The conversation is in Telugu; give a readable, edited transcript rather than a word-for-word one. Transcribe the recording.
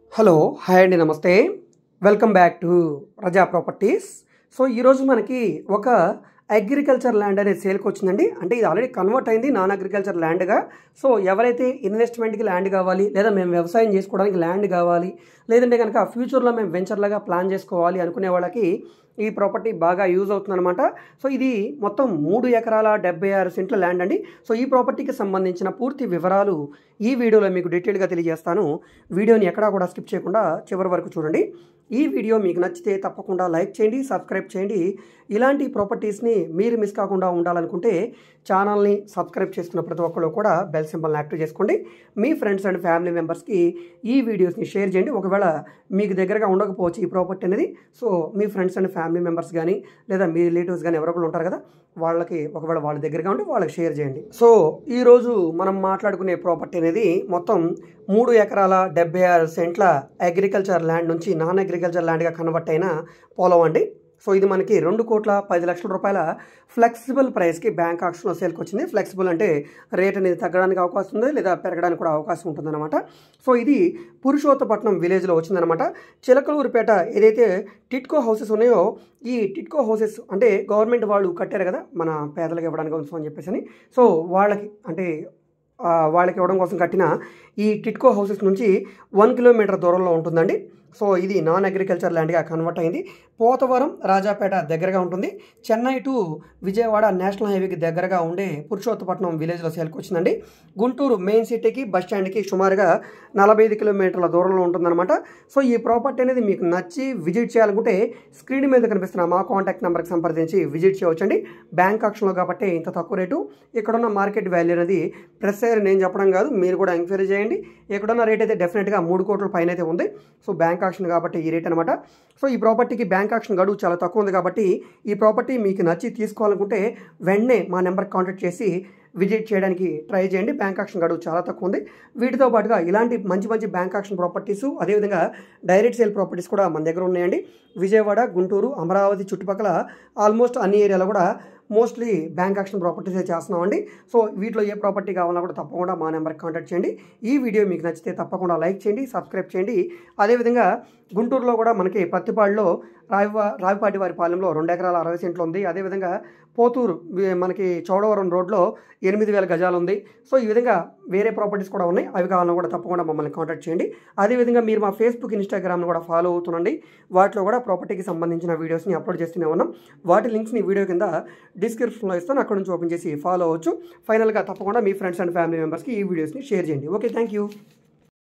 హలో హాయ్ అండి నమస్తే welcome back to Raza properties. So ఈరోజు మనకి ఒక అగ్రికల్చర్ ల్యాండ్ అనేది సేల్కి వచ్చిందండి. అంటే ఇది ఆల్రెడీ కన్వర్ట్ అయింది నాన్ అగ్రికల్చర్ ల్యాండ్గా. సో ఎవరైతే ఇన్వెస్ట్మెంట్కి ల్యాండ్ కావాలి, లేదా మేము వ్యవసాయం చేసుకోవడానికి ల్యాండ్ కావాలి, లేదంటే కనుక ఫ్యూచర్లో మేము వెంచర్లాగా ప్లాన్ చేసుకోవాలి అనుకునే వాళ్ళకి ఈ ప్రాపర్టీ బాగా యూజ్ అవుతుందన్నమాట. సో ఇది మొత్తం 3 ఎకరాల 76 సెంట్ల ల్యాండ్ అండి. సో ఈ ప్రాపర్టీకి సంబంధించిన పూర్తి వివరాలు ఈ వీడియోలో మీకు డీటెయిల్గా తెలియజేస్తాను. వీడియోని ఎక్కడా కూడా స్కిప్ చేయకుండా చివరి వరకు చూడండి. ఈ వీడియో మీకు నచ్చితే తప్పకుండా లైక్ చేయండి, సబ్స్క్రైబ్ చేయండి. ఇలాంటి ప్రాపర్టీస్ని మీరు మిస్ కాకుండా ఉండాలనుకుంటే ఛానల్ని సబ్స్క్రైబ్ చేసుకున్న ప్రతి ఒక్కరు కూడా బెల్ సింబల్ని యాక్టివ్ చేసుకోండి. మీ ఫ్రెండ్స్ అండ్ ఫ్యామిలీ మెంబర్స్కి ఈ వీడియోస్ని షేర్ చేయండి. ఒకవేళ మీకు దగ్గరగా ఉండకపోవచ్చు ఈ ప్రాపర్టీ అనేది, సో మీ ఫ్రెండ్స్ అండ్ ఫ్యామిలీ మెంబర్స్ కానీ లేదా మీ రిలేటివ్స్ కానీ ఎవరొకరు ఉంటారు కదా, వాళ్ళకి ఒకవేళ వాళ్ళ దగ్గరగా ఉంటే వాళ్ళకి షేర్ చేయండి. సో ఈరోజు మనం మాట్లాడుకునే ప్రాపర్టీ అనేది మొత్తం 3 ఎకరాల 76 సెంట్ల అగ్రికల్చర్ ల్యాండ్ నుంచి నాన్ అగ్రికల్చర్ ల్యాండ్గా కన్వర్ట్ అయిన పొలం అండి. సో ఇది మనకి 2,10,00,000 రూపాయల ఫ్లెక్సిబుల్ ప్రైస్కి బ్యాంక్ ఆక్షన్లో సేల్కి వచ్చింది. ఫ్లెక్సిబుల్ అంటే రేట్ అనేది తగ్గడానికి అవకాశం ఉంది, లేదా పెరగడానికి కూడా అవకాశం ఉంటుందన్నమాట. సో ఇది పురుషోత్తపట్నం విలేజ్లో వచ్చిందనమాట. చిలకలూరుపేట ఏదైతే టిట్కో హౌసెస్ ఉన్నాయో, ఈ టిట్కో హౌసెస్ అంటే గవర్నమెంట్ వాళ్ళు కట్టారు కదా మన పేదలకు ఇవ్వడానికి కోసం అని చెప్పేసి. సో వాళ్ళకి ఇవ్వడం కోసం కట్టిన ఈ టిట్కో హౌసెస్ నుంచి 1 కిలోమీటర్ దూరంలో ఉంటుందండి. సో ఇది నాన్ అగ్రికల్చర్ ల్యాండ్గా కన్వర్ట్ అయింది. పోతవరం రాజాపేట దగ్గరగా ఉంటుంది. చెన్నై టు విజయవాడ నేషనల్ హైవేకి దగ్గరగా ఉండే పురుషోత్తపట్నం విలేజ్లో సేల్కి వచ్చిందండి. గుంటూరు మెయిన్ సిటీకి బస్ స్టాండ్కి సుమారుగా 45 కిలోమీటర్ల దూరంలో ఉంటుందన్నమాట. సో ఈ ప్రాపర్టీ అనేది మీకు నచ్చి విజిట్ చేయాలనుకుంటే స్క్రీన్ మీద కనిపిస్తున్న మా కాంటాక్ట్ నెంబర్కి సంప్రదించి విజిట్ చేయవచ్చండి. బ్యాంక్ ఆక్షన్లో కాబట్టి ఇంత తక్కువ రేటు. ఇక్కడున్న మార్కెట్ వాల్యూ అనేది ప్రెస్ అయ్యారు నేను చెప్పడం కాదు, మీరు కూడా ఎంక్వైరీ చేయండి. ఇక్కడున్న రేట్ అయితే డెఫినెట్గా 3 కోట్ల పైన అయితే ఉంది. సో బ్యాంక్ ఆక్షన్ కాబట్టి ఈ రేట్ అనమాట. సో ఈ ప్రాపర్టీకి బ్యాంక్ ఆక్షన్ గడువు చాలా తక్కువ ఉంది కాబట్టి ఈ ప్రాపర్టీ మీకు నచ్చి తీసుకోవాలనుకుంటే వెంటనే మా నెంబర్కి కాంటాక్ట్ చేసి విజిట్ చేయడానికి ట్రై చేయండి. బ్యాంక్ ఆక్షన్ గడువు చాలా తక్కువ ఉంది. వీటితో పాటుగా ఇలాంటి మంచి మంచి బ్యాంక్ ఆక్షన్ ప్రాపర్టీస్, అదేవిధంగా డైరెక్ట్ సేల్ ప్రాపర్టీస్ కూడా మన దగ్గర ఉన్నాయండి. విజయవాడ, గుంటూరు, అమరావతి చుట్టుపక్కల ఆల్మోస్ట్ అన్ని ఏరియాలో కూడా మోస్ట్లీ బ్యాంక్ ఆక్షన్ ప్రాపర్టీసే చేస్తున్నామండి. సో వీటిలో ఏ ప్రాపర్టీ కావాలన్నా కూడా తప్పకుండా మా నెంబర్కి కాంటాక్ట్ చేయండి. ఈ వీడియో మీకు నచ్చితే తప్పకుండా లైక్ చేయండి, సబ్స్క్రైబ్ చేయండి. అదేవిధంగా గుంటూరులో కూడా మనకి పత్తిపాడులో రావిపాటి వారి పాలెంలో 2 ఎకరాల 60 సెంట్లు ఉంది. అదేవిధంగా పోతూరు మనకి చౌడవరం రోడ్లో 8,000 గజాలు ఉంది. సో ఈ విధంగా వేరే ప్రాపర్టీస్ కూడా ఉన్నాయి. అవి కావాలన్నా కూడా తప్పకుండా మమ్మల్ని కాంటాక్ట్ చేయండి. అదేవిధంగా మీరు మా ఫేస్బుక్, ఇన్స్టాగ్రామ్ను కూడా ఫాలో అవుతుండండి. వాటిలో కూడా ప్రాపర్టీకి సంబంధించిన వీడియోస్ని అప్లోడ్ చేస్తూనే ఉన్నాం. వాటి లింక్స్ని వీడియో కింద డిస్క్రిప్షన్లో ఇస్తాను, అక్కడ నుంచి ఓపెన్ చేసి ఫాలో అవ్వచ్చు. ఫైనల్గా తప్పకుండా మీ ఫ్రెండ్స్ అండ్ ఫ్యామిలీ మెంబర్స్కి ఈ వీడియోస్ని షేర్ చేయండి. Okay, thank you.